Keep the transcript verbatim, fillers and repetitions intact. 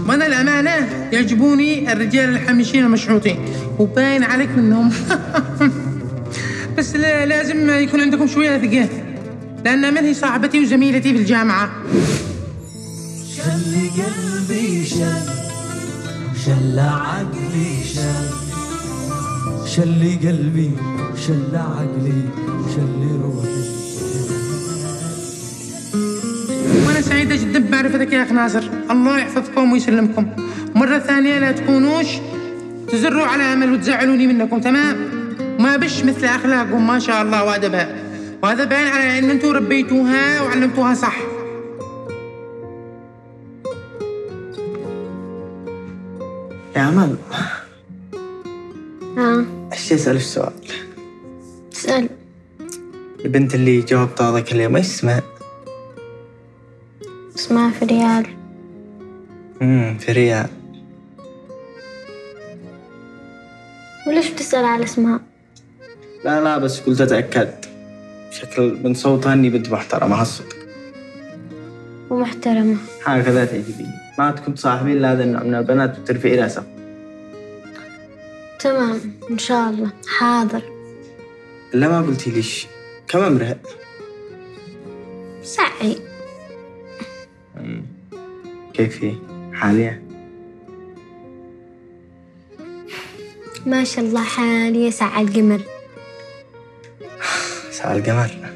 وانا الامانه يعجبوني الرجال الحمشين المشحوطين وباين عليك منهم. بس لازم يكون عندكم شويه ثقه، لان من هي صاحبتي وزميلتي في الجامعه. شل قلبي شل شل عقلي شل شل قلبي شل عقلي شل روحي. وانا سعيده جدا بمعرفتك يا اخ ناصر، الله يحفظكم ويسلمكم. مره ثانيه لا تكونوش تزروا على امل وتزعلوني منكم، تمام؟ ما بش مثل اخلاقهم ما شاء الله وادبها، وهذا باين على ان انتم ربيتوها وعلمتوها صح. يا امل، ها ايش اسالك سؤال؟ اسأل. البنت اللي جاوبتها هذاك اليوم ايش اسمها؟ اسمها فريال. امم فريال. وليش بتسأل على اسمها؟ لا لا بس قلت اتاكد، شكل من صوتها اني بنت محترمه هالصدق. ومحترمة هكذا تعجبيني، ما تكون تصاحبين لا هذا النوع من البنات وترفعي راسها. تمام إن شاء الله. حاضر. لا ما قلتي ليش كم عمرها؟ سعي. كيف هي حاليا؟ ما شاء الله حالية ساعة القمر. ساعة القمر.